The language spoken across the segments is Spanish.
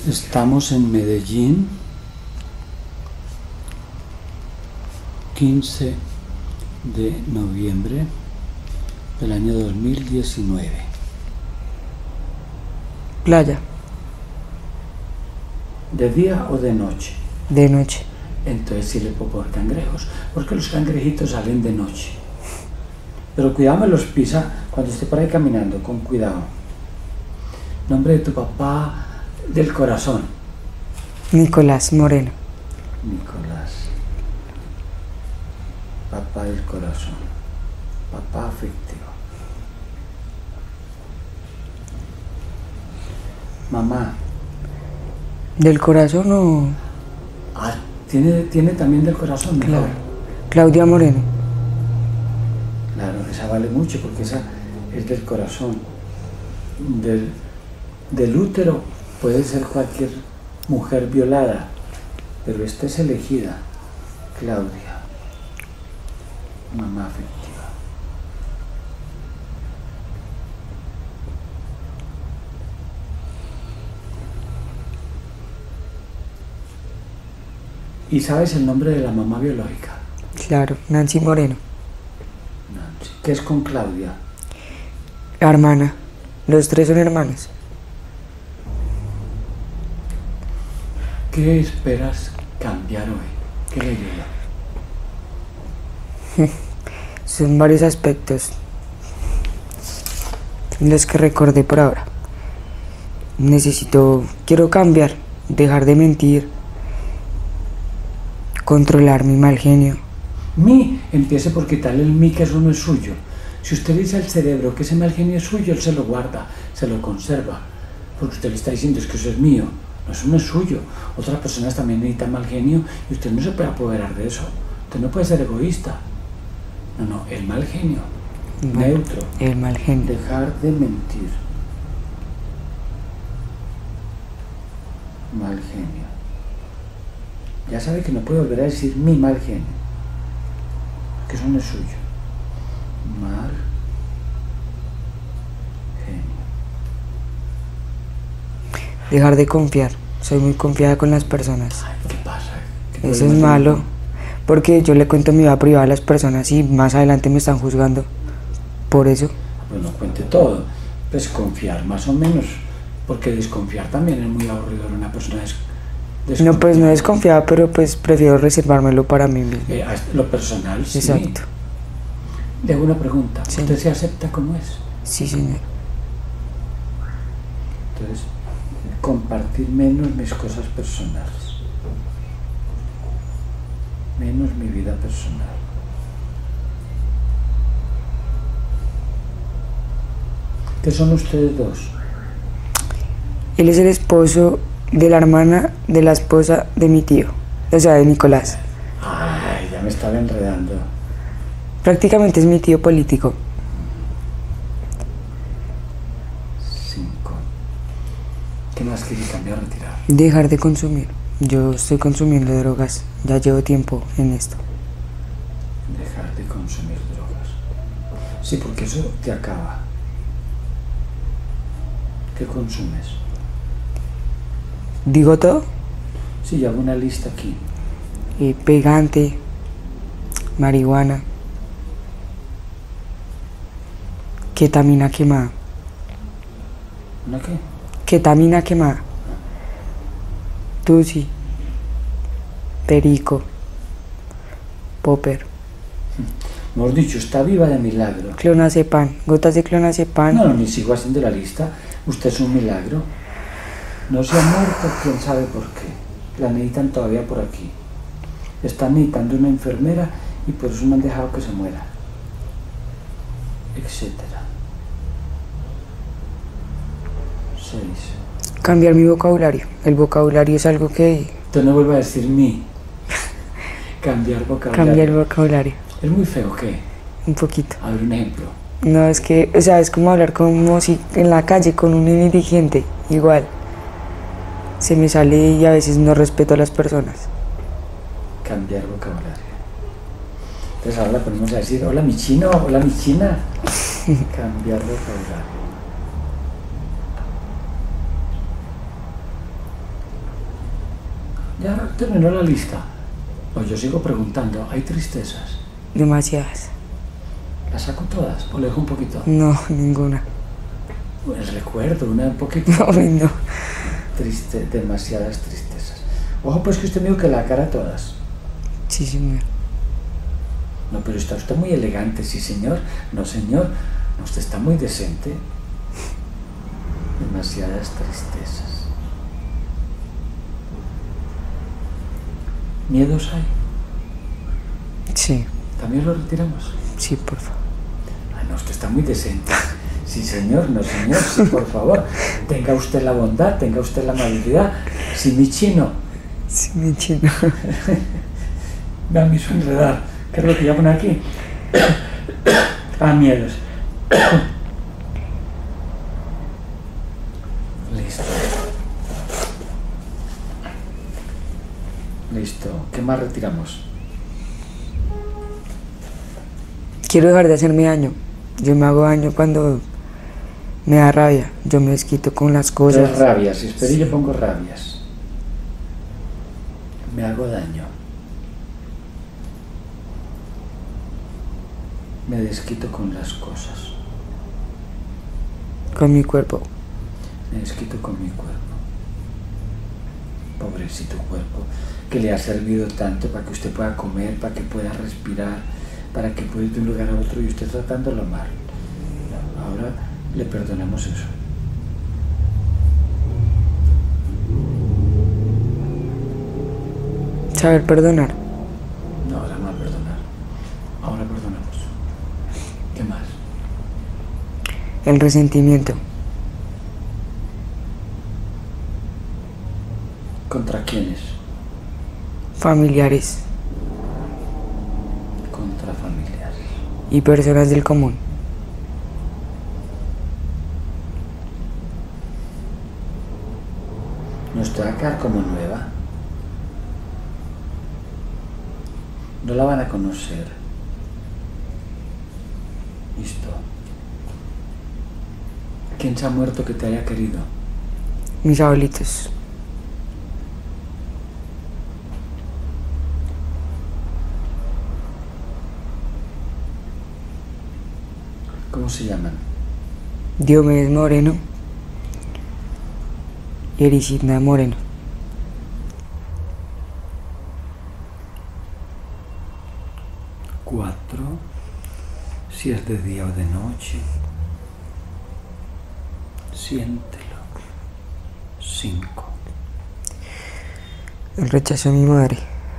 Estamos en Medellín, 15 de noviembre del año 2019. Playa. ¿De día o de noche? De noche. Entonces sí le puedo poner cangrejos, porque los cangrejitos salen de noche. Pero cuidado, me los pisa cuando esté por ahí caminando, con cuidado. Nombre de tu papá del corazón. Nicolás Moreno. Nicolás. Papá del corazón. Papá afectivo. Mamá. ¿Del corazón o...? Ah, tiene también del corazón, mejor. Claro. Claudia Moreno. Claro, esa vale mucho porque esa es del corazón. Del útero puede ser cualquier mujer violada, pero esta es elegida. Claudia. Mamá afectiva. ¿Y sabes el nombre de la mamá biológica? Claro, Nancy Moreno. Nancy. ¿Qué es con Claudia? Hermana. Los tres son hermanos. ¿Qué esperas cambiar hoy? ¿Qué le ayuda? Son varios aspectos los que recordé por ahora. Quiero cambiar, dejar de mentir, controlar mi mal genio. Empiece por quitarle el mí, que eso no es suyo. Si usted le dice al cerebro que ese mal genio es suyo, él se lo guarda, se lo conserva, porque usted le está diciendo es que eso es mío. No, eso no es suyo. Otras personas también necesitan mal genio y usted no se puede apoderar de eso. Usted no puede ser egoísta. No, el mal genio. Neutro. El mal genio. Dejar de mentir. Mal genio. Ya sabe que no puede volver a decir mi mal genio, que eso no es suyo. Mal genio. Dejar de confiar. Soy muy confiada con las personas. Ay, ¿qué pasa? Eso es malo, porque yo le cuento mi vida privada a las personas y más adelante me están juzgando por eso. Pues no cuente todo. Pues confiar más o menos, porque desconfiar también es muy aburrido en una persona desconfiada. No, pues no desconfiada, pero pues prefiero reservármelo para mí mismo. Lo personal, sí. Exacto. Le hago una pregunta. Sí. ¿Usted se acepta como es? Sí, señor. Entonces, compartir menos mis cosas personales. Menos mi vida personal. ¿Qué son ustedes dos? Él es el esposo de la hermana de la esposa de mi tío, o sea, de Nicolás. Ay, ya me estaba enredando. Prácticamente es mi tío político. 5. ¿Qué más quiere cambiar, retirar? Dejar de consumir. Yo estoy consumiendo drogas, ya llevo tiempo en esto. Dejar de consumir drogas. Sí, porque eso te acaba. ¿Qué consumes? ¿Digo todo? Sí, yo hago una lista aquí. Pegante, marihuana, ketamina quemada. ¿Una qué? Ketamina quemada. Tusi, perico, popper. Mejor dicho, está viva de milagro. Clonazepam, gotas de clonazepam. No, ni sigo haciendo la lista. Usted es un milagro. No se ha muerto, quién sabe por qué. La necesitan todavía por aquí. Están necesitando una enfermera y por eso no han dejado que se muera. Etcétera. 6. Cambiar mi vocabulario. El vocabulario es algo que... Usted no vuelva a decir mi. Cambiar vocabulario. Cambiar el vocabulario. ¿Es muy feo qué? Un poquito. A ver un ejemplo. No, es que, o sea, es como hablar como si en la calle con un indigente, igual. Se me sale y a veces no respeto a las personas. Cambiar vocabulario. Entonces ahora ponemos a decir, hola mi chino, hola mi china. Cambiar vocabulario. terminó la lista. Pues yo sigo preguntando, ¿hay tristezas? Demasiadas. ¿Las saco todas o le dejo un poquito? No, ninguna. Pues recuerdo, un poquito. Ay, no. Triste, demasiadas tristezas. Ojo, pues que usted me dijo que la cara todas. Sí, señor. No, pero está usted muy elegante, sí, señor. No, señor. No, usted está muy decente. Demasiadas tristezas. ¿Miedos hay? Sí. ¿También lo retiramos? Sí, por favor. Ah, no, usted está muy decente. Sí, señor, no, señor, sí, por favor. Tenga usted la bondad, tenga usted la amabilidad. Sí, mi chino. Sí, mi chino. Me hizo enredar. ¿Qué es lo que llaman aquí? Ah, miedos. Listo. Listo. ¿Qué más retiramos? Quiero dejar de hacerme daño. Yo me hago daño cuando me da rabia. Yo me desquito con las cosas. Tres rabias. Si espero, yo pongo rabias. Me hago daño. Me desquito con las cosas. Con mi cuerpo. Me desquito con mi cuerpo. Pobrecito cuerpo, que le ha servido tanto para que usted pueda comer, para que pueda respirar, para que pueda ir de un lugar a otro y usted tratándolo mal. Ahora le perdonamos eso. Saber perdonar. No, ahora no a perdonar. Ahora perdonamos. ¿Qué más? El resentimiento. ¿Contra quiénes? Familiares Contra familiares. y personas del común. Nos te va a quedar como nueva. No la van a conocer. Listo. ¿Quién se ha muerto que te haya querido? Mis abuelitos. ¿Cómo se llaman? Diomedes Moreno y Erisigna Moreno. Cuatro, si es de día o de noche. Siéntelo. 5. El rechazo de mi madre.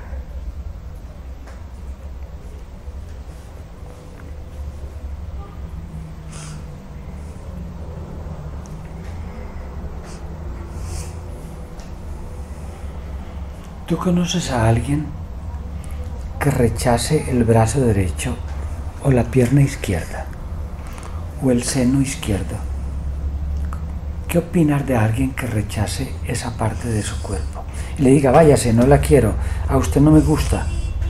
¿Tú conoces a alguien que rechace el brazo derecho o la pierna izquierda o el seno izquierdo? ¿Qué opinas de alguien que rechace esa parte de su cuerpo? Y le diga, váyase, no la quiero, a usted no me gusta.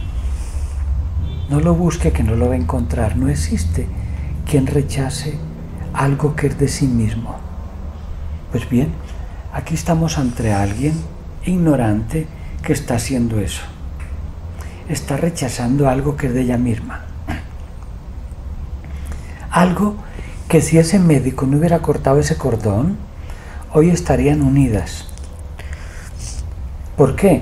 No lo busque, que no lo va a encontrar. No existe quien rechace algo que es de sí mismo. Pues bien, aquí estamos ante alguien ignorante que está haciendo eso. Está rechazando algo que es de ella misma. Algo que si ese médico no hubiera cortado ese cordón, hoy estarían unidas. ¿Por qué?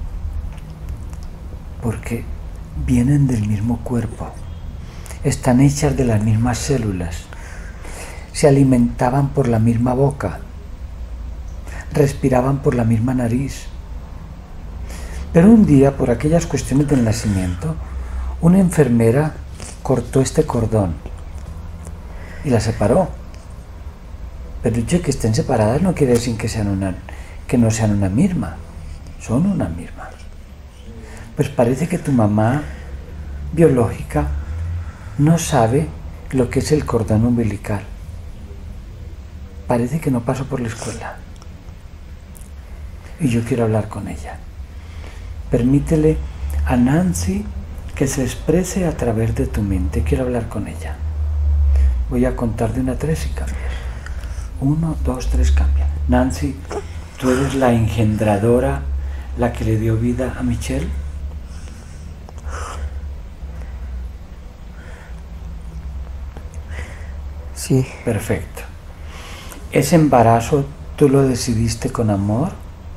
Porque vienen del mismo cuerpo, están hechas de las mismas células, se alimentaban por la misma boca, respiraban por la misma nariz. Pero un día, por aquellas cuestiones del nacimiento, una enfermera cortó este cordón y la separó. Pero el hecho de que estén separadas no quiere decir que no sean una misma. Son una misma. Pues parece que tu mamá biológica no sabe lo que es el cordón umbilical. Parece que no pasó por la escuela. Y yo quiero hablar con ella. Permítele a Nancy que se exprese a través de tu mente. Quiero hablar con ella. Voy a contar de 1 a 3 y cambias. 1, 2, 3, cambia. Nancy, tú eres la engendradora, la que le dio vida a Michelle? Sí. Perfecto. ¿Ese embarazo tú lo decidiste con amor?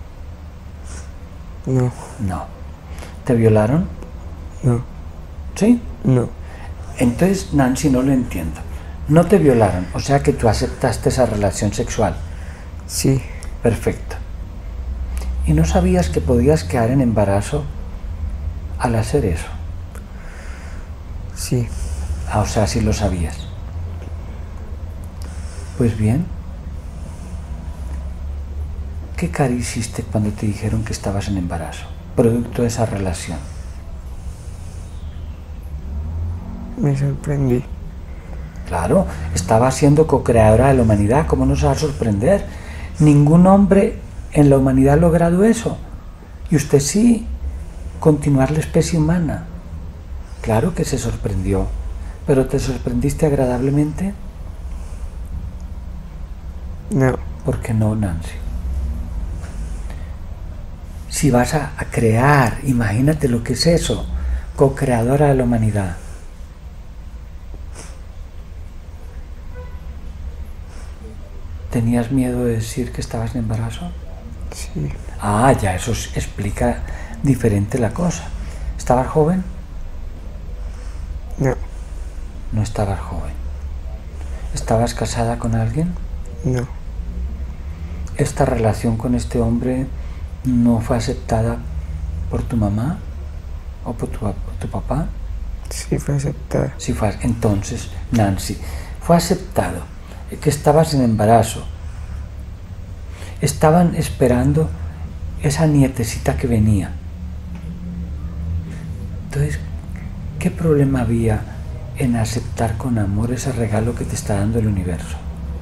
No. No. ¿Te violaron? No. ¿Sí? No. Entonces, Nancy, no lo entiendo. No te violaron, o sea que tú aceptaste esa relación sexual. Sí. Perfecto. ¿Y no sabías que podías quedar en embarazo al hacer eso? Sí. O sea, sí lo sabías. Pues bien, ¿qué cara hiciste cuando te dijeron que estabas en embarazo, producto de esa relación? Me sorprendí. Claro, estaba siendo co-creadora de la humanidad, ¿cómo no se va a sorprender? Ningún hombre en la humanidad ha logrado eso. Y usted sí, continuar la especie humana. Claro que se sorprendió, pero ¿te sorprendiste agradablemente? No. ¿Por qué no, Nancy? Si vas a crear, imagínate lo que es eso, co-creadora de la humanidad. ¿Tenías miedo de decir que estabas en embarazo? Sí. Ah, ya, eso explica diferente la cosa. ¿Estabas joven? No. No estabas joven. ¿Estabas casada con alguien? No. ¿Esta relación con este hombre no fue aceptada por tu mamá o por tu papá? Sí, fue aceptada. Sí fue. Entonces, Nancy, fue aceptado que estabas en embarazo. Estaban esperando esa nietecita que venía. Entonces, ¿qué problema había en aceptar con amor ese regalo que te está dando el universo?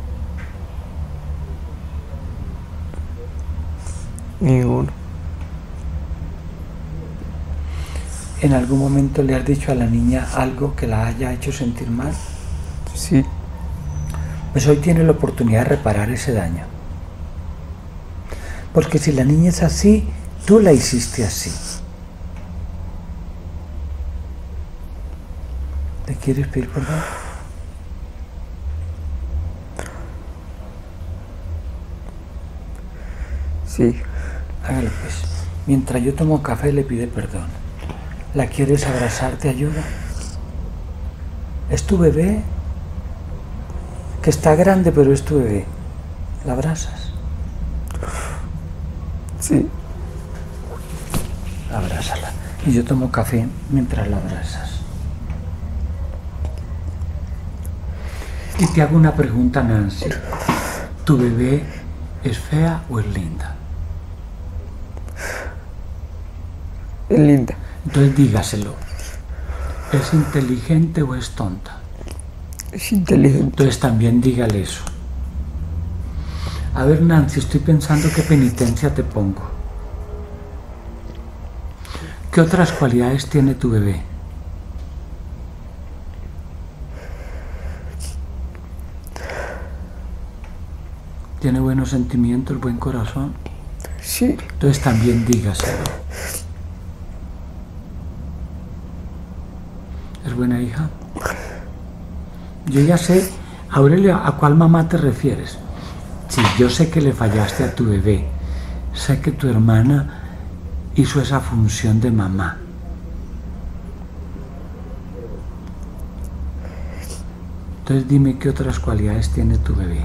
Ninguno. ¿En algún momento le has dicho a la niña algo que la haya hecho sentir mal? Sí. Pues hoy tiene la oportunidad de reparar ese daño. Porque si la niña es así, tú la hiciste así. ¿Le quieres pedir perdón? Sí. Hágalo pues. Mientras yo tomo café, le pide perdón. ¿La quieres abrazar? ¿Te ayuda? ¿Es tu bebé? Que está grande, pero es tu bebé. ¿La abrazas? Sí. Abrázala. Y yo tomo café mientras la abrazas. Y te hago una pregunta, Nancy. ¿Tu bebé es fea o es linda? Es linda. Entonces dígaselo. ¿Es inteligente o es tonta? Es inteligente. Entonces también dígale eso. A ver, Nancy, estoy pensando qué penitencia te pongo. ¿Qué otras cualidades tiene tu bebé? ¿Tiene buenos sentimientos, buen corazón? Sí. Entonces también dígaselo. ¿Es buena hija? Yo ya sé, Aurelia, ¿a cuál mamá te refieres? Sí, yo sé que le fallaste a tu bebé. Sé que tu hermana hizo esa función de mamá. Entonces dime qué otras cualidades tiene tu bebé.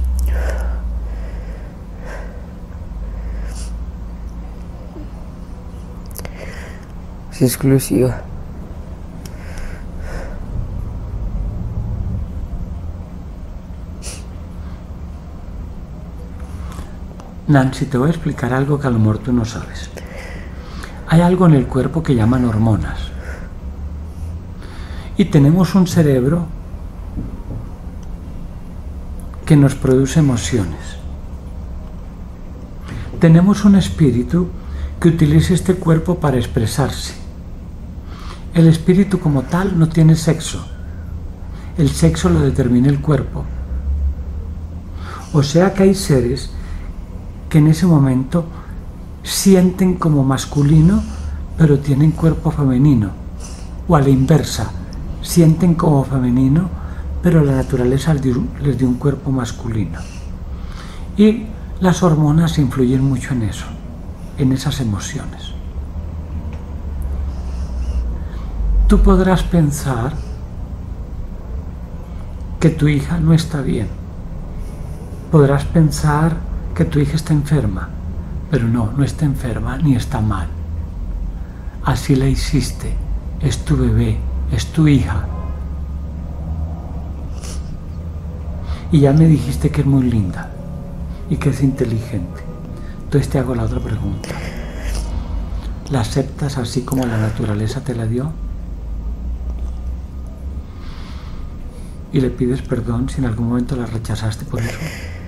Es exclusiva. Nancy, te voy a explicar algo que a lo mejor tú no sabes. Hay algo en el cuerpo que llaman hormonas. Y tenemos un cerebro que nos produce emociones. Tenemos un espíritu que utiliza este cuerpo para expresarse. El espíritu como tal no tiene sexo. El sexo lo determina el cuerpo. O sea que hay seres que en ese momento sienten como masculino, pero tienen cuerpo femenino. O a la inversa, sienten como femenino, pero la naturaleza les dio un cuerpo masculino. Y las hormonas influyen mucho en eso, en esas emociones. Tú podrás pensar que tu hija no está bien. Podrás pensar que tu hija está enferma, pero no está enferma ni está mal. Así la hiciste, es tu bebé, es tu hija. Y ya me dijiste que es muy linda y que es inteligente. Entonces te hago la otra pregunta. ¿La aceptas así como la naturaleza te la dio? ¿Y le pides perdón si en algún momento la rechazaste por eso?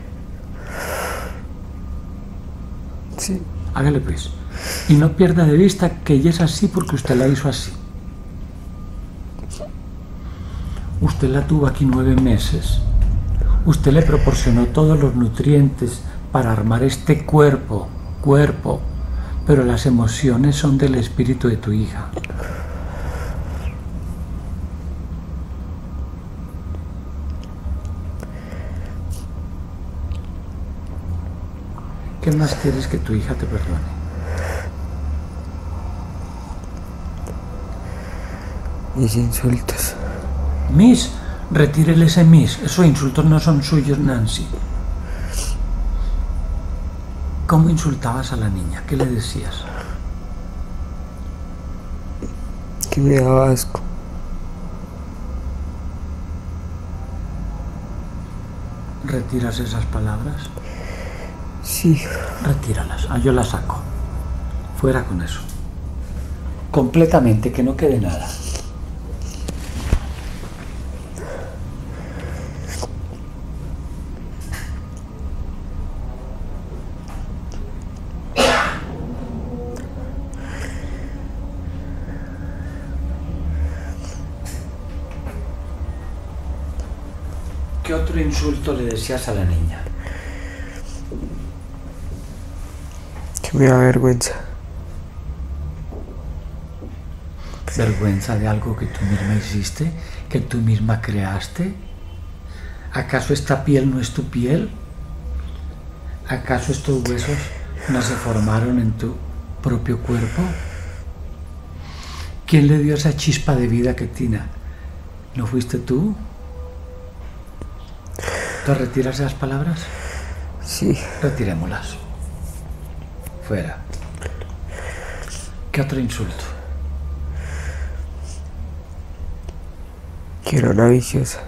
Sí. Hágale pues. Y no pierda de vista que ella es así porque usted la hizo así. Usted la tuvo aquí 9 meses. Usted le proporcionó todos los nutrientes para armar este cuerpo, pero las emociones son del espíritu de tu hija. ¿Qué más quieres que tu hija te perdone? Mis insultos. Miss, retírele ese miss. Esos insultos no son suyos, Nancy. ¿Cómo insultabas a la niña? ¿Qué le decías? Que me daba asco. ¿Retiras esas palabras? Sí. Retíralas. Yo las saco. Fuera con eso. Completamente, que no quede nada. ¿Qué otro insulto le decías a la niña? Que me da vergüenza. ¿Vergüenza de algo que tú misma hiciste? ¿Que tú misma creaste? ¿Acaso esta piel no es tu piel? ¿Acaso estos huesos no se formaron en tu propio cuerpo? ¿Quién le dio esa chispa de vida que tiene? ¿No fuiste tú? ¿Tú retiras esas palabras? Sí. Retirémoslas. Fuera. ¿Qué otro insulto? Que era una viciosa.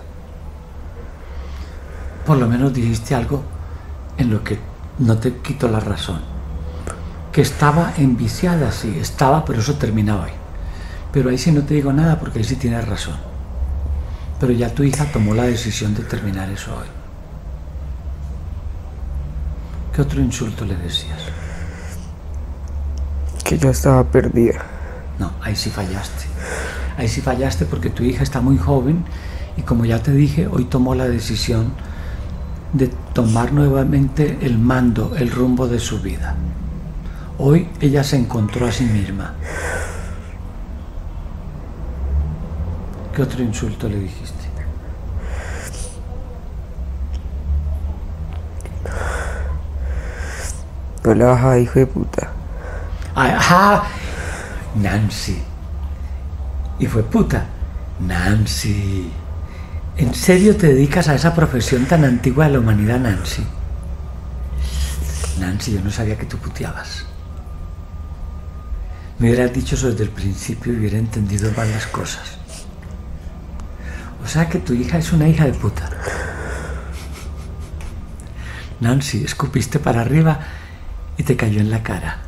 Por lo menos dijiste algo en lo que no te quito la razón. Que estaba enviciada, sí, estaba, pero eso termina hoy. Pero ahí sí no te digo nada porque ahí sí tienes razón. Pero ya tu hija tomó la decisión de terminar eso hoy. ¿Qué otro insulto le decías? Que yo estaba perdida. No, ahí sí fallaste. Ahí sí fallaste porque tu hija está muy joven y como ya te dije, hoy tomó la decisión de tomar nuevamente el mando, el rumbo de su vida. Hoy ella se encontró a sí misma. ¿Qué otro insulto le dijiste? No la bajaba, hijo de puta. ¡Ajá! Nancy. Y fue puta. Nancy. ¿En serio te dedicas a esa profesión tan antigua de la humanidad, Nancy? Nancy, yo no sabía que tú puteabas. Me hubieras dicho eso desde el principio y hubiera entendido mal las cosas. O sea que tu hija es una hija de puta. Nancy, escupiste para arriba y te cayó en la cara.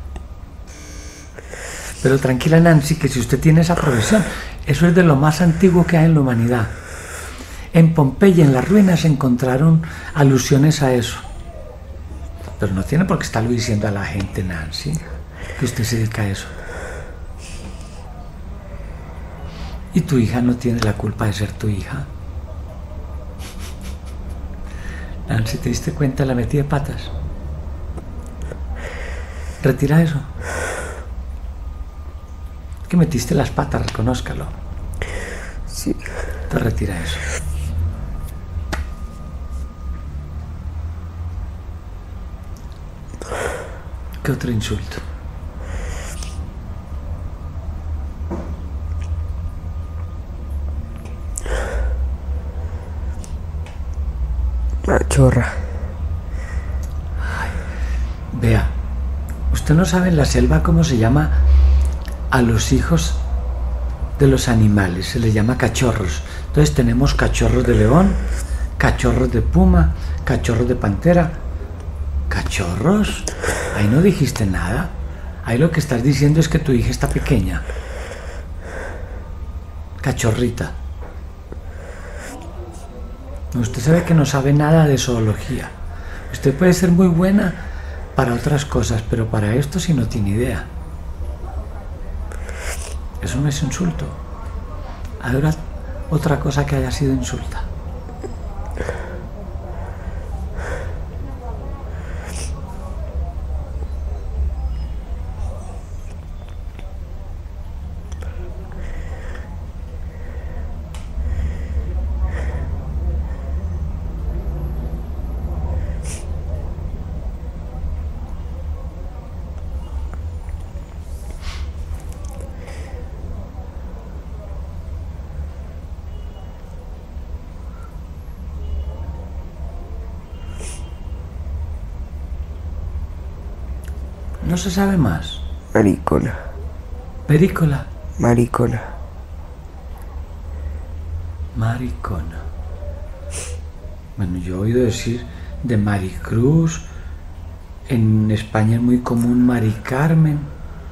Pero tranquila, Nancy, que si usted tiene esa profesión, eso es de lo más antiguo que hay en la humanidad. En Pompeya, en las ruinas, se encontraron alusiones a eso. Pero no tiene por qué estarlo diciendo a la gente, Nancy, que usted se dedica a eso. Y tu hija no tiene la culpa de ser tu hija. Nancy, ¿te diste cuenta de la metida de patas? Retira eso. Que metiste las patas, reconózcalo. Sí. Te retira eso. ¿Qué otro insulto? La chorra. Ay, vea, usted no sabe en la selva cómo se llama a los hijos de los animales, se les llama cachorros. Entonces tenemos cachorros de león, cachorros de puma, cachorros de pantera. ¿Cachorros? Ahí no dijiste nada. Ahí lo que estás diciendo es que tu hija está pequeña. Cachorrita. Usted sabe que no sabe nada de zoología. Usted puede ser muy buena para otras cosas, pero para esto sí no tiene idea. Eso no es insulto. Ahora otra cosa que haya sido insulta. No se sabe más. Maricona. Perícola. Maricona. Maricona. Bueno, yo he oído decir de Maricruz. En España es muy común Mari Carmen.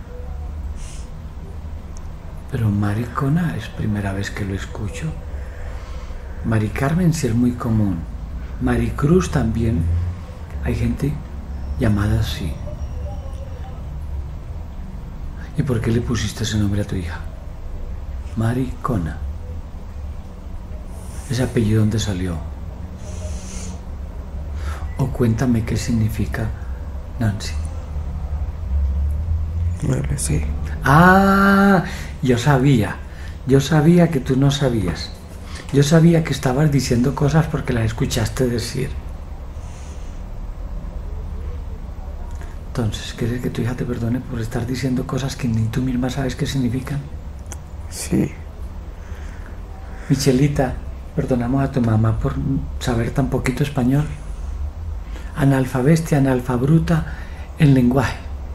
Pero maricona es primera vez que lo escucho. Mari Carmen sí es muy común. Maricruz también. Hay gente llamada así. ¿Y por qué le pusiste ese nombre a tu hija? Maricona. ¿Ese apellido dónde salió? O cuéntame qué significa Nancy. No lo sé. Ah, yo sabía que tú no sabías. Yo sabía que estabas diciendo cosas porque las escuchaste decir. Entonces, ¿quieres que tu hija te perdone por estar diciendo cosas que ni tú misma sabes qué significan? Sí. Michelita, perdonamos a tu mamá por saber tan poquito español. Analfabestia, analfabruta en lenguaje.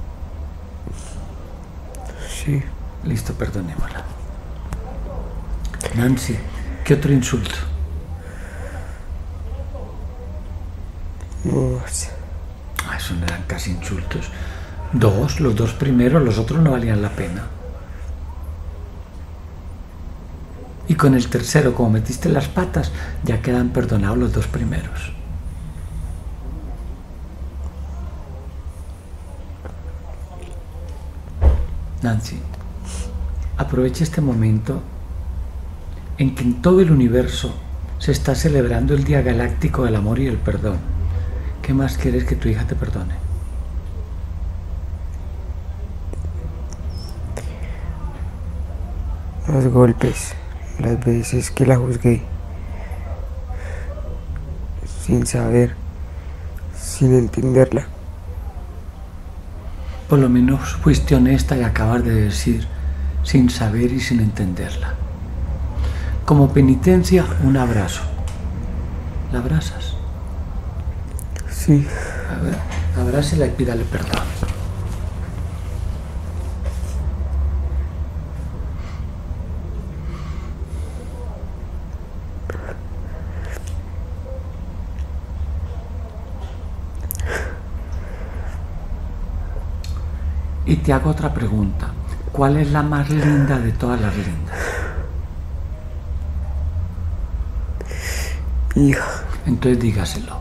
Sí. Listo, perdonémosla. Nancy, ¿qué otro insulto? Eso no eran casi insultos. Los dos primeros, los otros no valían la pena. Y con el tercero, como metiste las patas, ya quedan perdonados los dos primeros. Nancy, aprovecha este momento en que en todo el universo se está celebrando el Día Galáctico del Amor y el Perdón. ¿Qué más quieres que tu hija te perdone? Los golpes, las veces que la juzgué, sin saber, sin entenderla. Por lo menos fuiste honesta y acabas de decir sin saber y sin entenderla. Como penitencia, un abrazo. ¿La abrazas? Sí. A ver, abrázela y pídale perdón. Y te hago otra pregunta. ¿Cuál es la más linda de todas las lindas? Hija. Entonces dígaselo.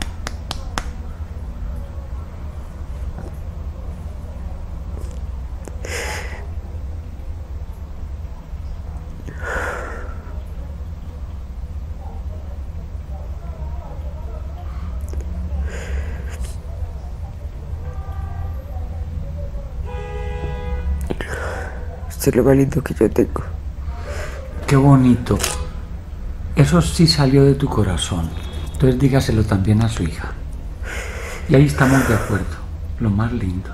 Esto es lo más lindo que yo tengo. Qué bonito. Eso sí salió de tu corazón. Entonces dígaselo también a su hija. Y ahí estamos de acuerdo. Lo más lindo.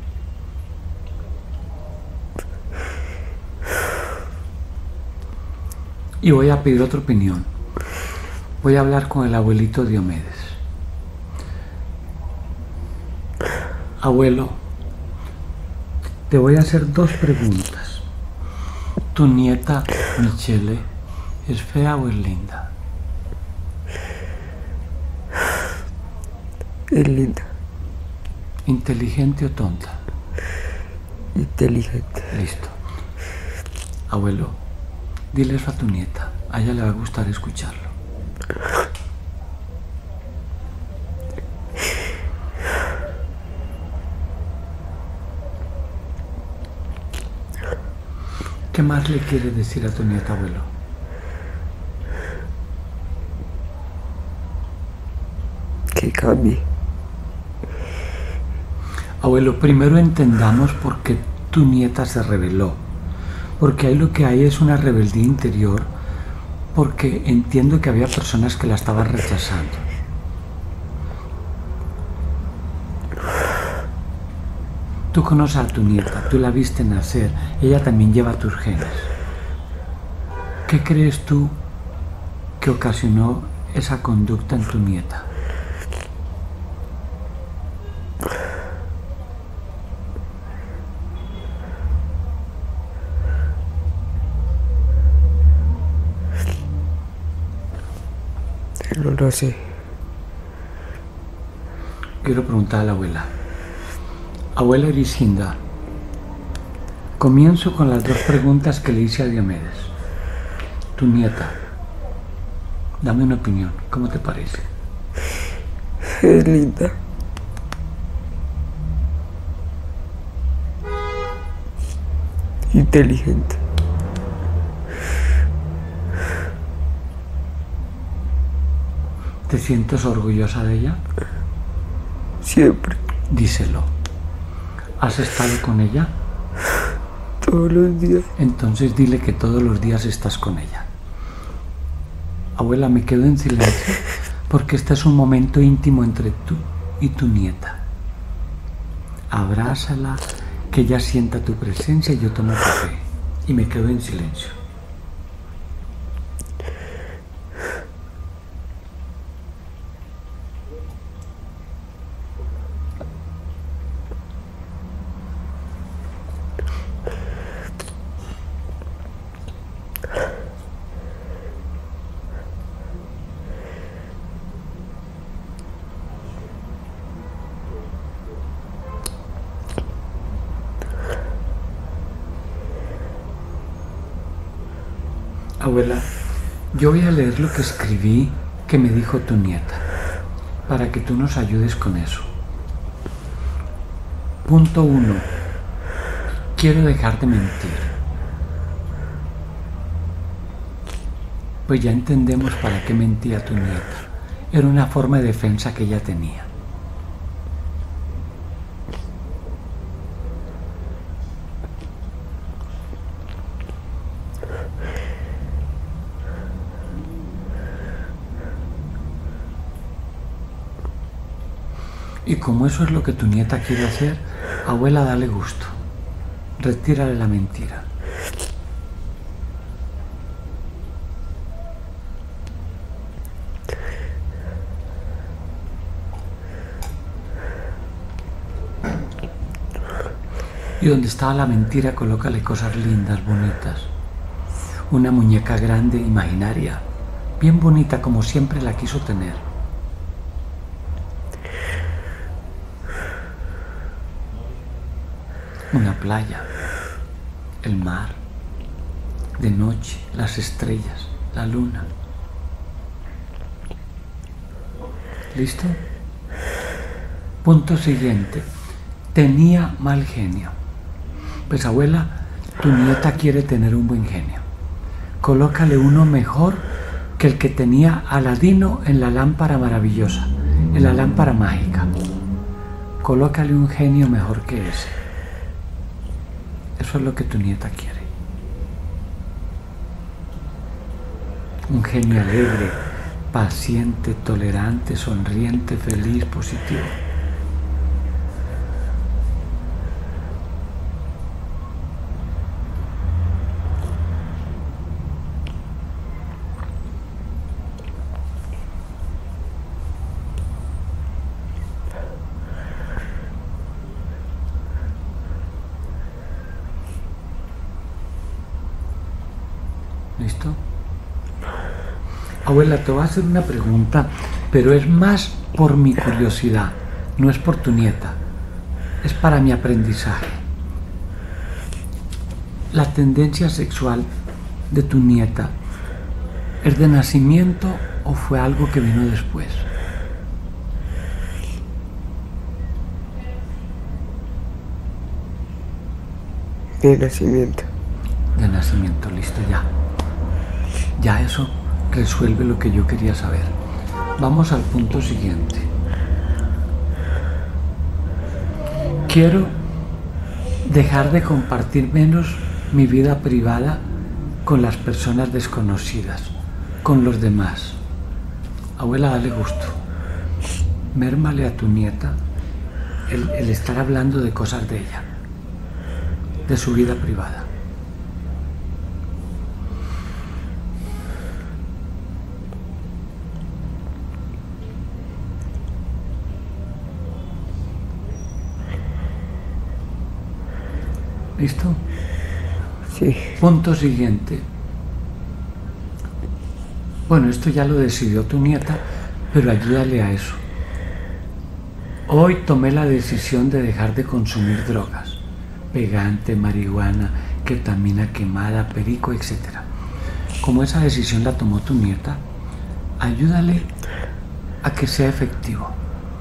Y voy a pedir otra opinión. Voy a hablar con el abuelito Diomedes. Abuelo, te voy a hacer dos preguntas. ¿Tu nieta Michele es fea o es linda? Es linda. ¿Inteligente o tonta? Inteligente. Listo. Abuelo, dile eso a tu nieta. A ella le va a gustar escucharlo. ¿Qué más le quieres decir a tu nieta, abuelo? Que cambie. Abuelo, primero entendamos por qué tu nieta se rebeló. Porque ahí lo que hay es una rebeldía interior, porque entiendo que había personas que la estaban rechazando. Tú conoces a tu nieta, tú la viste nacer, ella también lleva tus genes. ¿Qué crees tú que ocasionó esa conducta en tu nieta? No lo sé. Quiero preguntar a la abuela. Abuela Ericinda, comienzo con las dos preguntas que le hice a Diomedes. Tu nieta, dame una opinión, ¿cómo te parece? Es linda. Inteligente. ¿Te sientes orgullosa de ella? Siempre. Díselo. ¿Has estado con ella? Todos los días. Entonces dile que todos los días estás con ella. Abuela, me quedo en silencio porque este es un momento íntimo entre tú y tu nieta. Abrázala, que ella sienta tu presencia y yo tomo café. Y me quedo en silencio. Abuela, yo voy a leer lo que escribí que me dijo tu nieta, para que tú nos ayudes con eso. Punto 1. Quiero dejar de mentir. Pues ya entendemos para qué mentía tu nieta. Era una forma de defensa que ella tenía. Y como eso es lo que tu nieta quiere hacer, abuela, dale gusto. Retírale la mentira. Y donde estaba la mentira, colócale cosas lindas, bonitas. Una muñeca grande, imaginaria, bien bonita como siempre la quiso tener. Una playa, el mar, de noche, las estrellas, la luna. ¿Listo? Punto siguiente. Tenía mal genio. Pues abuela, tu nieta quiere tener un buen genio. Colócale uno mejor que el que tenía Aladino en la lámpara maravillosa, en la lámpara mágica. Colócale un genio mejor que ese. Eso es lo que tu nieta quiere. Un genio alegre, paciente, tolerante, sonriente, feliz, positivo. ¿Listo? Abuela, te voy a hacer una pregunta, pero es más por mi curiosidad, no es por tu nieta, es para mi aprendizaje. ¿La tendencia sexual de tu nieta es de nacimiento o fue algo que vino después? De nacimiento. De nacimiento, listo, ya. Ya eso resuelve lo que yo quería saber. Vamos al punto siguiente. Quiero dejar de compartir menos mi vida privada con las personas desconocidas, con los demás. Abuela, dale gusto. Mérmale a tu nieta el estar hablando de cosas de ella, de su vida privada. ¿Listo? Sí. Punto siguiente. Bueno, esto ya lo decidió tu nieta, pero ayúdale a eso. Hoy tomé la decisión de dejar de consumir drogas, pegante, marihuana, ketamina quemada, perico, etc. Como esa decisión la tomó tu nieta, ayúdale a que sea efectivo.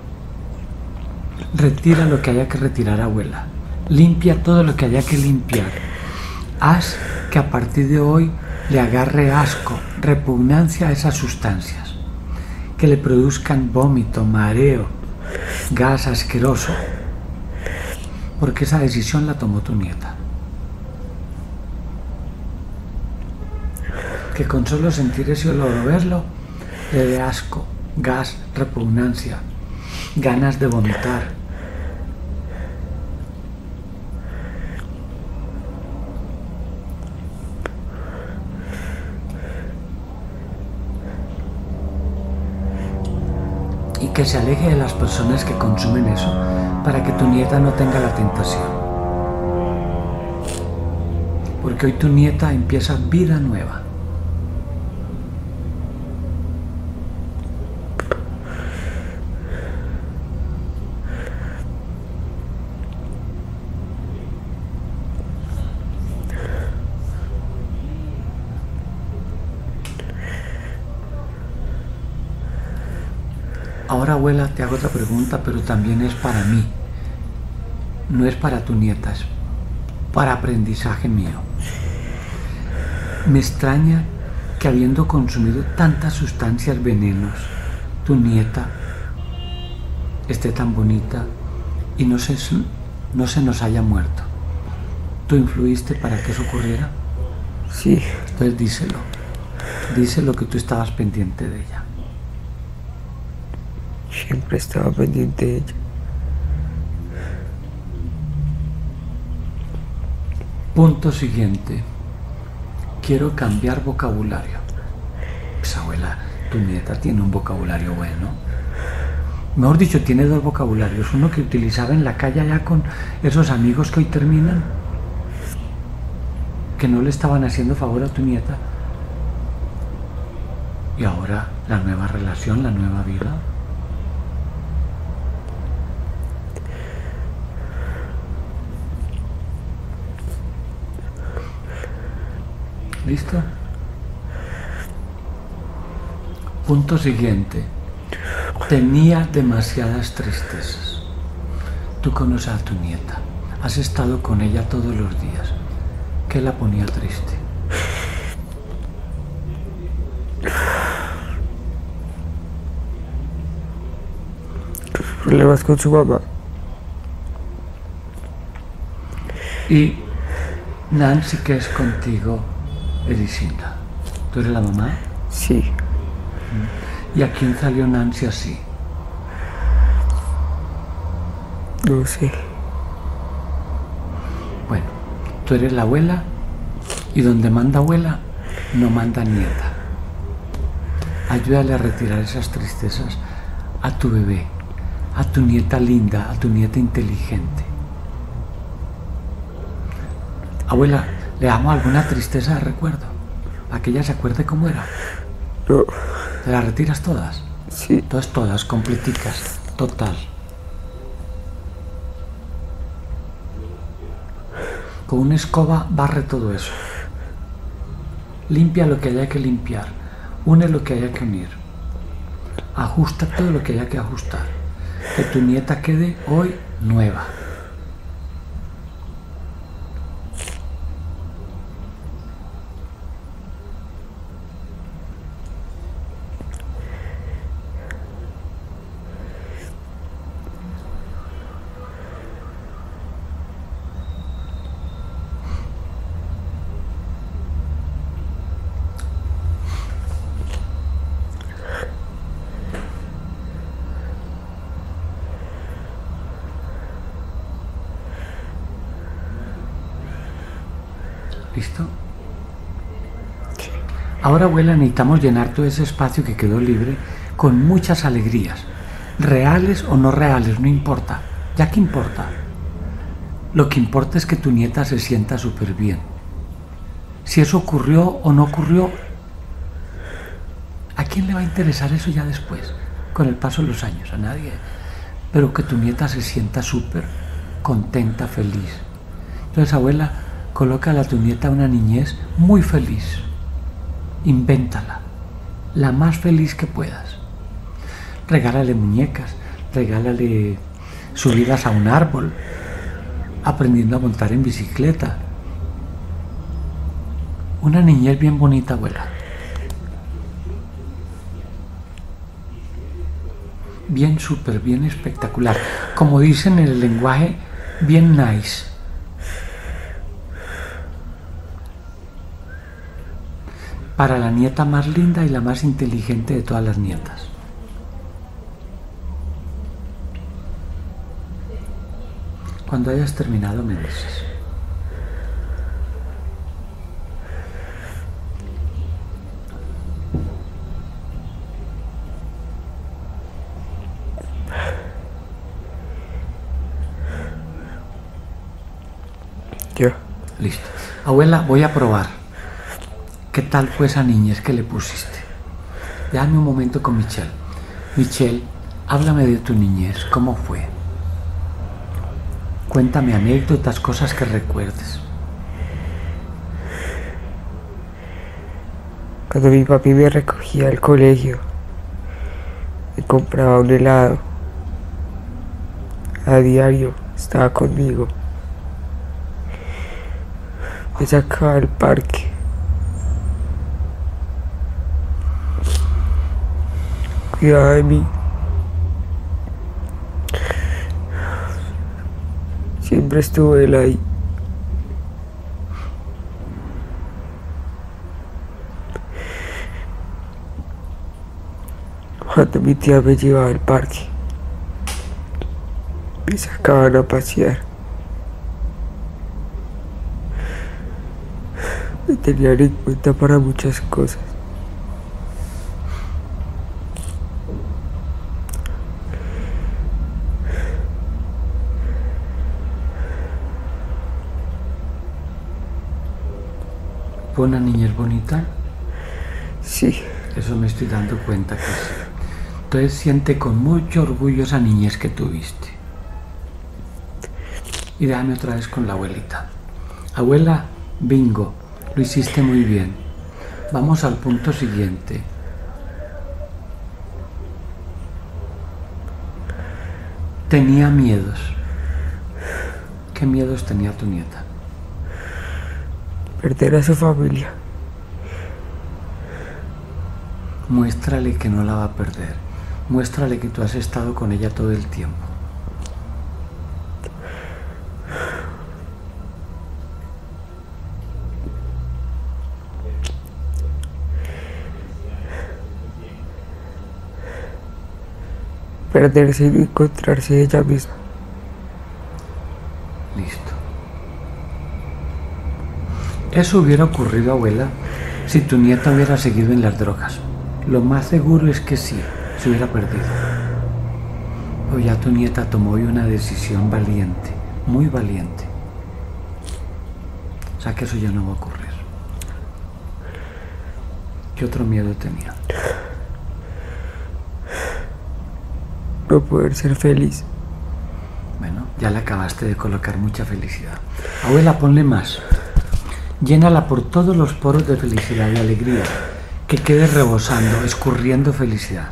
Retira lo que haya que retirar, abuela. Limpia todo lo que haya que limpiar. Haz que a partir de hoy le agarre asco, repugnancia a esas sustancias, que le produzcan vómito, mareo, gas asqueroso, porque esa decisión la tomó tu nieta. Que con solo sentir ese olor o verlo le dé asco, gas, repugnancia, ganas de vomitar. Y que se aleje de las personas que consumen eso para que tu nieta no tenga la tentación. Porque hoy tu nieta empieza vida nueva. Ahora, abuela, te hago otra pregunta, pero también es para mí. No es para tu nieta, es para aprendizaje mío. Me extraña que habiendo consumido tantas sustancias venenos, tu nieta esté tan bonita y no se nos haya muerto. ¿Tú influiste para que eso ocurriera? Sí. Entonces díselo. Díselo que tú estabas pendiente de ella. Siempre estaba pendiente de ella. Punto siguiente. Quiero cambiar vocabulario. Pues abuela, tu nieta tiene un vocabulario bueno. Mejor dicho, tiene dos vocabularios. Uno que utilizaba en la calle allá con esos amigos que hoy terminan, que no le estaban haciendo favor a tu nieta. Y ahora la nueva relación, la nueva vida. ¿Listo? Punto siguiente. Tenía demasiadas tristezas. Tú conoces a tu nieta. Has estado con ella todos los días. ¿Qué la ponía triste? Problemas con su mamá. Y Nancy, que es contigo, Ericinda. ¿Tú eres la mamá? Sí. ¿Y a quién salió Nancy así? No sé. Bueno, tú eres la abuela y donde manda abuela no manda nieta. Ayúdale a retirar esas tristezas a tu bebé, a tu nieta linda, a tu nieta inteligente. Abuela, ¿le damos alguna tristeza de recuerdo? ¿Para que ella se acuerde cómo era? No. ¿Te las retiras todas? Sí. Entonces todas, completicas, total. Con una escoba barre todo eso. Limpia lo que haya que limpiar. Une lo que haya que unir. Ajusta todo lo que haya que ajustar. Que tu nieta quede hoy nueva. ¿Listo? Ahora, abuela, necesitamos llenar todo ese espacio que quedó libre con muchas alegrías, reales o no reales, no importa. ¿Ya qué importa? Lo que importa es que tu nieta se sienta súper bien. Si eso ocurrió o no ocurrió, ¿a quién le va a interesar eso ya después? Con el paso de los años, a nadie. Pero que tu nieta se sienta súper contenta, feliz. Entonces, abuela, colócale a tu nieta una niñez muy feliz. Invéntala, la más feliz que puedas. Regálale muñecas, regálale subidas a un árbol, aprendiendo a montar en bicicleta. Una niñez bien bonita, abuela. Bien súper, bien espectacular. Como dicen en el lenguaje, bien nice. Para la nieta más linda y la más inteligente de todas las nietas. Cuando hayas terminado me dices. Yo. Listo. Abuela, voy a probar. ¿Qué tal fue esa niñez que le pusiste? Dame un momento con Michelle. Michelle, háblame de tu niñez. ¿Cómo fue? Cuéntame anécdotas, cosas que recuerdes. Cuando mi papi me recogía al colegio, me compraba un helado. A diario estaba conmigo. Me sacaba al parque. Cuidaba de mí. Siempre estuvo él ahí. Cuando mi tía me llevaba al parque, me sacaban a pasear. Me tenían en cuenta para muchas cosas. ¿Fue una niñez bonita? Sí. Eso me estoy dando cuenta que sí. Entonces siente con mucho orgullo esa niñez que tuviste. Y déjame otra vez con la abuelita. Abuela, bingo, lo hiciste muy bien. Vamos al punto siguiente. Tenía miedos. ¿Qué miedos tenía tu nieta? Perder a su familia. Muéstrale que no la va a perder. Muéstrale que tú has estado con ella todo el tiempo. perderse y encontrarse ella misma. Listo. Eso hubiera ocurrido, abuela, si tu nieta hubiera seguido en las drogas. Lo más seguro es que sí, se hubiera perdido. Pero ya tu nieta tomó hoy una decisión valiente, muy valiente. O sea que eso ya no va a ocurrir. ¿Qué otro miedo tenía? No poder ser feliz. Bueno, ya le acabaste de colocar mucha felicidad. Abuela, ponle más. Llénala por todos los poros de felicidad y alegría. Que quede rebosando, escurriendo felicidad.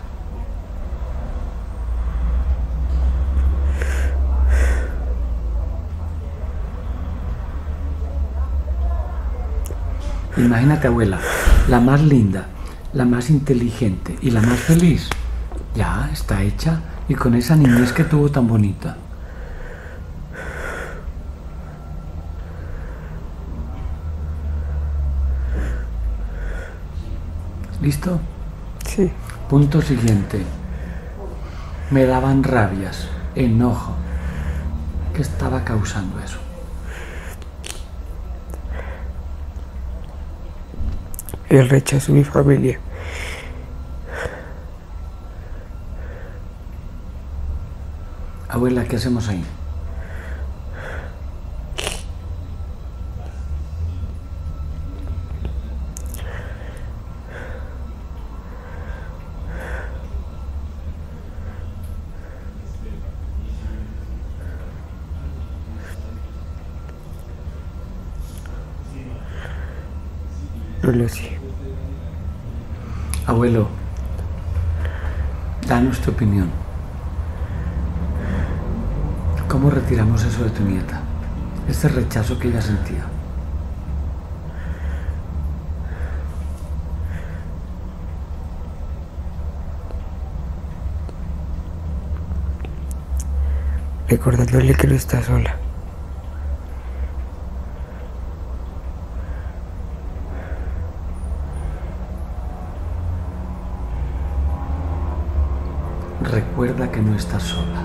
Imagínate, abuela, la más linda, la más inteligente y la más feliz. Ya está hecha, y con esa niñez que tuvo tan bonita. ¿Listo? Sí. Punto siguiente. Me daban rabias, enojo. ¿Qué estaba causando eso? El rechazo de mi familia. Abuela, ¿qué hacemos ahí? No lo sé. Abuelo, danos tu opinión. ¿Cómo retiramos eso de tu nieta? Este rechazo que ella sentía. Recordándole que no está sola. Recuerda que no estás sola.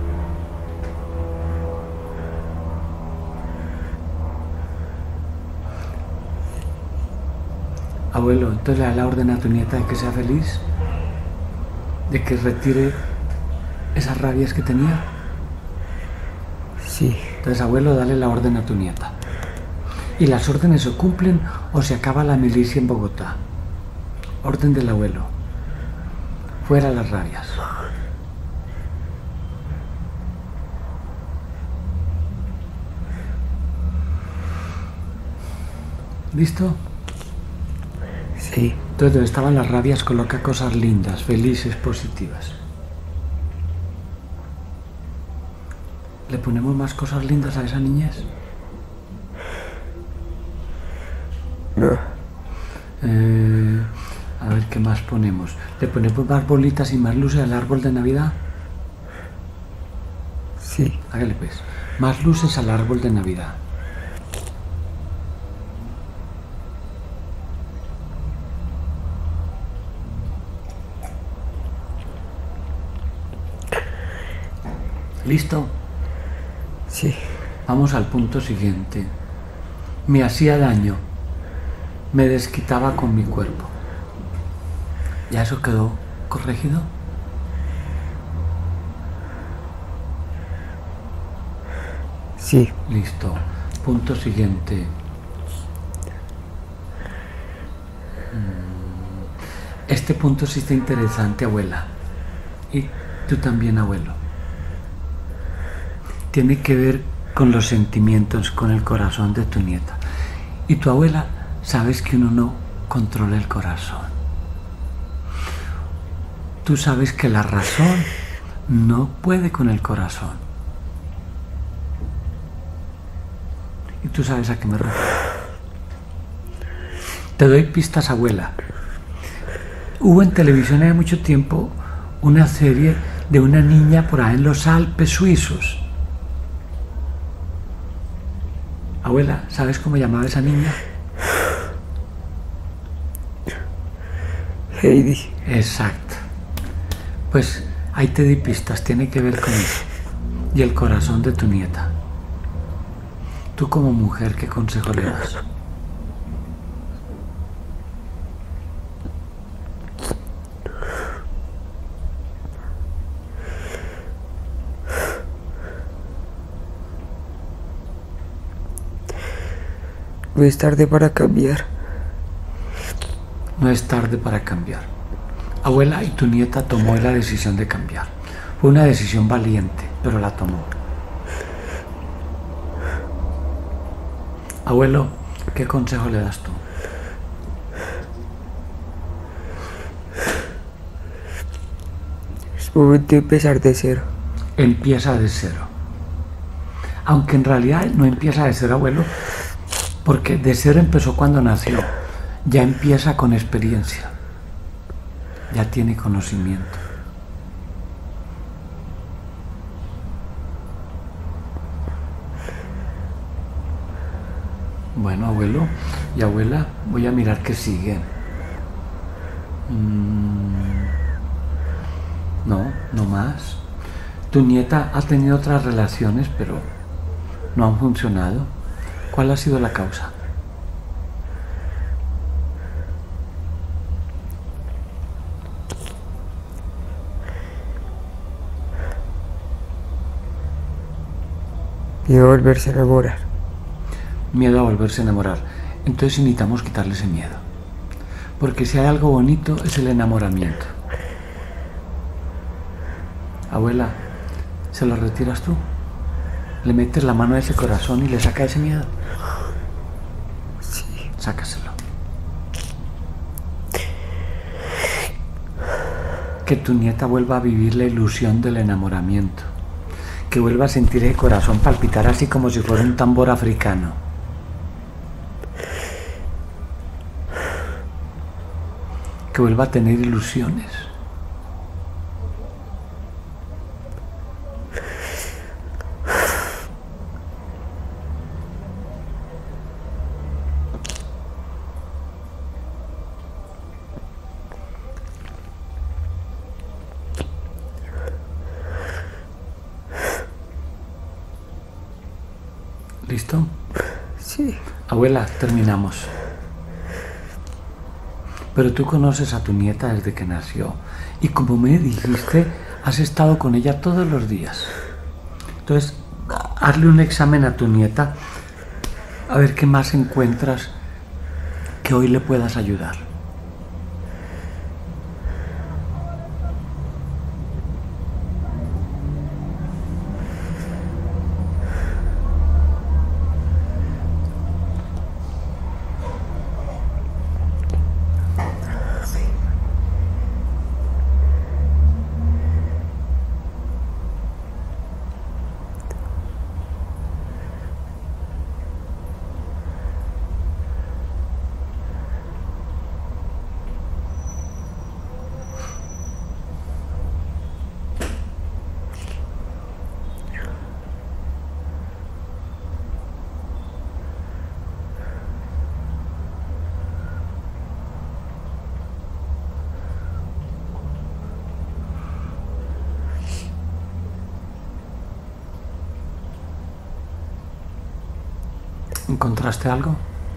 Abuelo, entonces le da la orden a tu nieta de que sea feliz, de que retire esas rabias que tenía. Sí. Entonces, abuelo, dale la orden a tu nieta. ¿Y las órdenes se cumplen o se acaba la milicia en Bogotá? Orden del abuelo. Fuera las rabias. ¿Listo? Sí. Entonces, donde estaban las rabias, coloca cosas lindas, felices, positivas. ¿Le ponemos más cosas lindas a esa niñez? No. A ver qué más ponemos. ¿Le ponemos más bolitas y más luces al árbol de Navidad? Sí. Hágale pues. Más luces al árbol de Navidad. ¿Listo? Sí. Vamos al punto siguiente. Me hacía daño. Me desquitaba con mi cuerpo. ¿Ya eso quedó corregido? Sí. Listo. Punto siguiente. Este punto sí está interesante, abuela. Y tú también, abuelo. Tiene que ver con los sentimientos, con el corazón de tu nieta. Y tu abuela, sabes que uno no controla el corazón. Tú sabes que la razón no puede con el corazón. Y tú sabes a qué me refiero. Te doy pistas, abuela. Hubo en televisión hace mucho tiempo una serie de una niña por ahí en los Alpes suizos. Abuela, ¿sabes cómo llamaba esa niña? Heidi. Exacto. Pues Ahí te di pistas, tiene que ver con eso. Y el corazón de tu nieta. Tú como mujer, ¿qué consejo le das? No es tarde para cambiar. No es tarde para cambiar. Abuela, y tu nieta tomó la decisión de cambiar. Fue una decisión valiente, pero la tomó. Abuelo, ¿qué consejo le das tú? Es momento de empezar de cero. Empieza de cero. Aunque en realidad no empieza de cero, abuelo, porque de cero empezó cuando nació. Ya empieza con experiencia. Ya tiene conocimiento. Bueno, abuelo y abuela, voy a mirar qué sigue. No más. Tu nieta ha tenido otras relaciones, pero no han funcionado. ¿Cuál ha sido la causa? Miedo a volverse a enamorar. Miedo a volverse a enamorar. Entonces necesitamos quitarle ese miedo. Porque si hay algo bonito es el enamoramiento. Abuela, ¿se lo retiras tú? ¿Le metes la mano a ese corazón y le saca ese miedo? Sí. Sácaselo. Que tu nieta vuelva a vivir la ilusión del enamoramiento. Que vuelva a sentir el corazón palpitar así como si fuera un tambor africano. Que vuelva a tener ilusiones. ¿Listo? Sí. Abuela, terminamos. Pero tú conoces a tu nieta desde que nació y como me dijiste, has estado con ella todos los días. Entonces, hazle un examen a tu nieta a ver qué más encuentras que hoy le puedas ayudar. ¿Encontraste algo?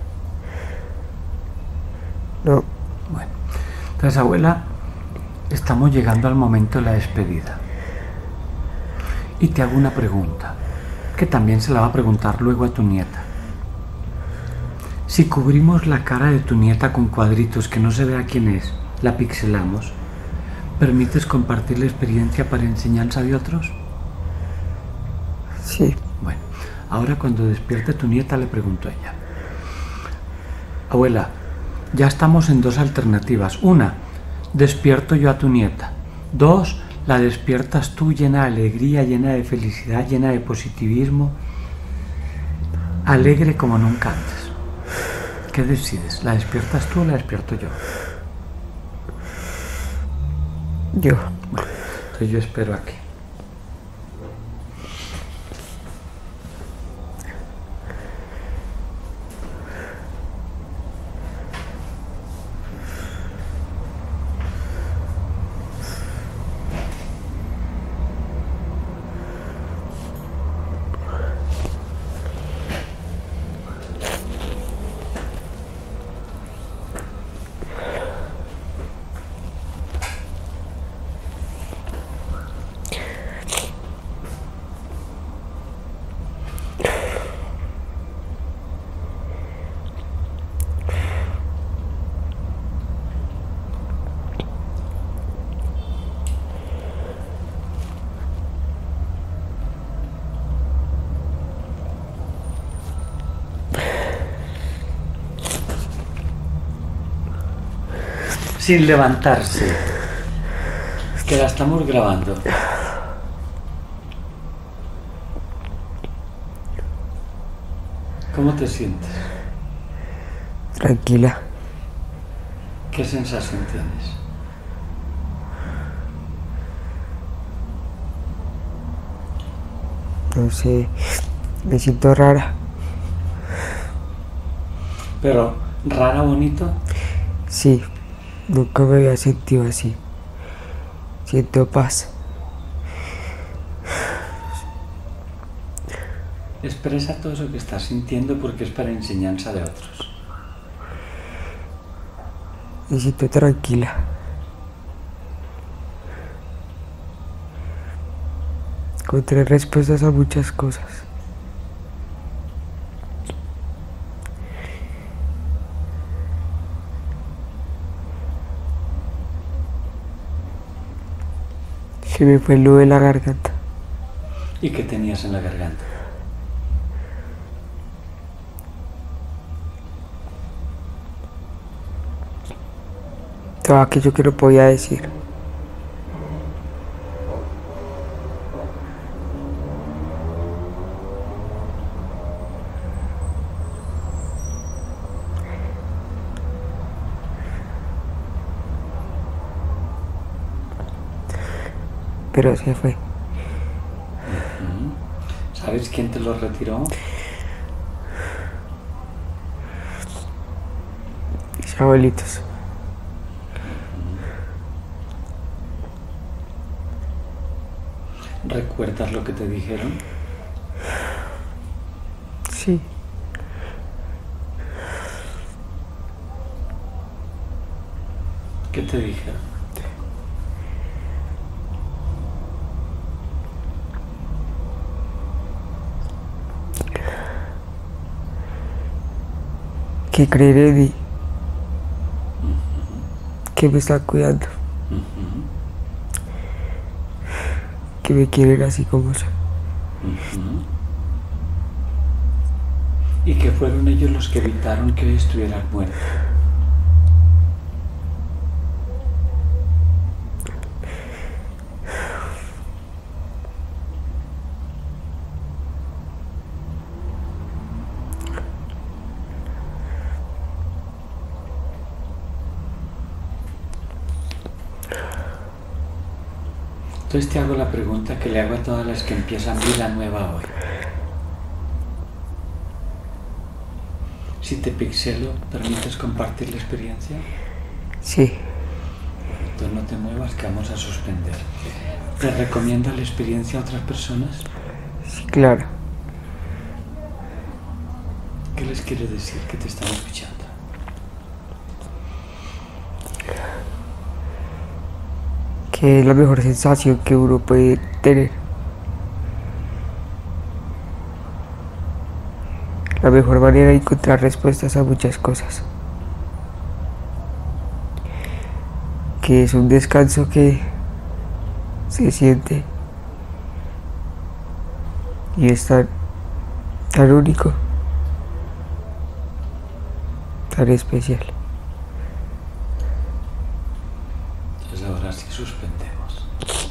No. Bueno, entonces abuela, estamos llegando al momento de la despedida. Y te hago una pregunta, que también se la va a preguntar luego a tu nieta. Si cubrimos la cara de tu nieta con cuadritos que no se vea quién es, la pixelamos, ¿permites compartir la experiencia para enseñanza de otros? Sí. Bueno, ahora cuando despierte tu nieta le pregunto a ella. Abuela, ya estamos en dos alternativas. Una, despierto yo a tu nieta. Dos, la despiertas tú llena de alegría, llena de felicidad, llena de positivismo, alegre como nunca antes. ¿Qué decides? ¿La despiertas tú o la despierto yo? Yo. Bueno, entonces yo espero aquí. sin levantarse, que la estamos grabando. ¿Cómo te sientes? Tranquila. ¿Qué sensación tienes? No sé, me siento rara. Pero, ¿rara, bonito? Sí, nunca me había sentido así. Siento paz. Expresa todo eso que estás sintiendo porque es para enseñanza de otros. Me siento tranquila. Encontré respuestas a muchas cosas. Se me fue el nudo en la garganta. ¿Y qué tenías en la garganta? Todo aquello que no podía decir. Pero se fue. ¿Sabes quién te lo retiró? Mis abuelitos. ¿Recuerdas lo que te dijeron? Sí. ¿Qué te dijeron? Que creer en mí. Que me está cuidando. Que me quieren así como soy. Y que fueron ellos los que evitaron que hoy estuvieras muerto. Entonces te hago la pregunta que le hago a todas las que empiezan vida nueva hoy. Si te pixelo, ¿permites compartir la experiencia? Sí. Entonces no te muevas, que vamos a suspender. ¿Te recomienda la experiencia a otras personas? Sí, claro. ¿Qué les quiere decir que te están escuchando? Que es la mejor sensación que uno puede tener. La mejor manera de encontrar respuestas a muchas cosas. Que es un descanso que se siente y es tan único, tan especial. Entonces ahora sí suspendemos.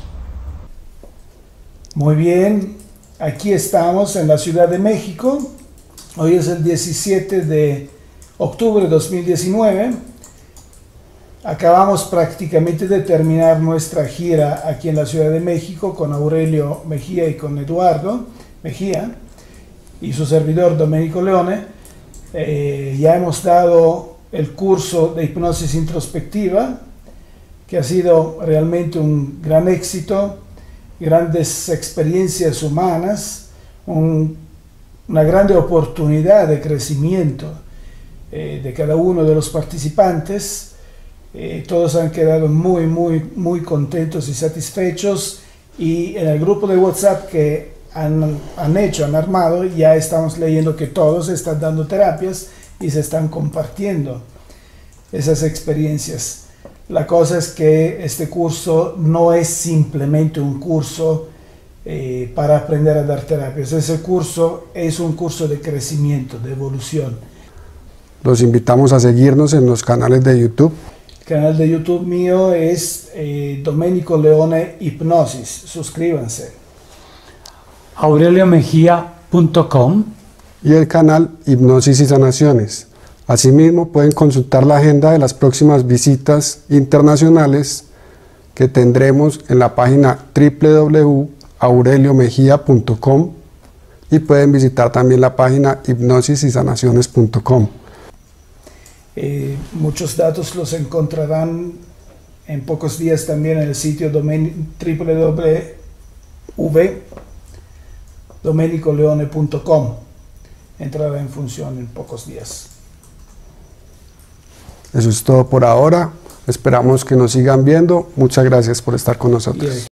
Muy bien, aquí estamos en la Ciudad de México. Hoy es el 17 de octubre de 2019. Acabamos prácticamente de terminar nuestra gira aquí en la Ciudad de México con Aurelio Mejía y con Eduardo Mejía y su servidor Domenico Leone. Ya hemos dado el curso de hipnosis introspectiva, que ha sido realmente un gran éxito, grandes experiencias humanas, una grande oportunidad de crecimiento de cada uno de los participantes. Todos han quedado muy contentos y satisfechos, y en el grupo de WhatsApp que han armado, ya estamos leyendo que todos están dando terapias y se están compartiendo esas experiencias. La cosa es que este curso no es simplemente un curso para aprender a dar terapias. Ese curso es un curso de crecimiento, de evolución. Los invitamos a seguirnos en los canales de YouTube. El canal de YouTube mío es Domenico Leone Hipnosis. Suscríbanse. aureliomejia.com y el canal Hipnosis y Sanaciones. Asimismo, pueden consultar la agenda de las próximas visitas internacionales que tendremos en la página www.aureliomejia.com y pueden visitar también la página hipnosisysanaciones.com. Muchos datos los encontrarán en pocos días también en el sitio www.domenicoleone.com. Entrará en función en pocos días. Eso es todo por ahora. Esperamos que nos sigan viendo. Muchas gracias por estar con nosotros.